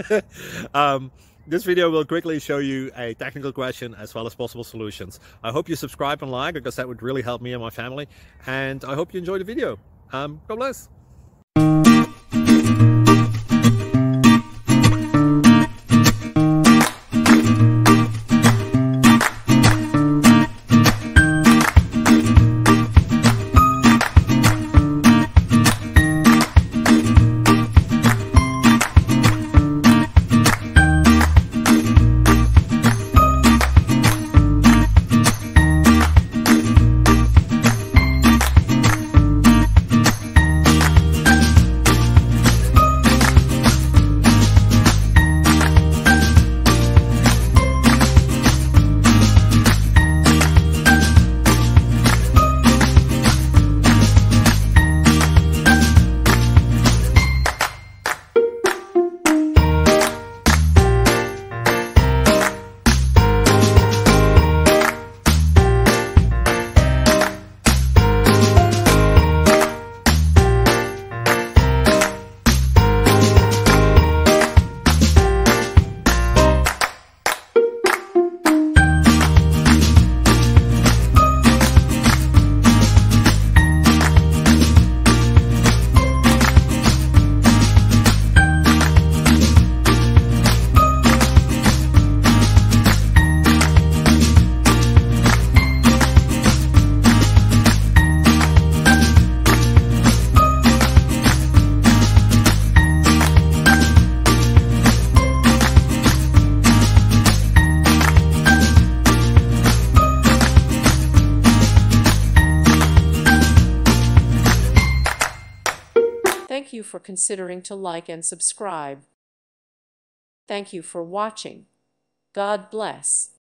This video will quickly show you a technical question as well as possible solutions. I hope you subscribe and like, because that would really help me and my family. And I hope you enjoy the video. God bless. Thank you for considering to like and subscribe. Thank you for watching. God bless.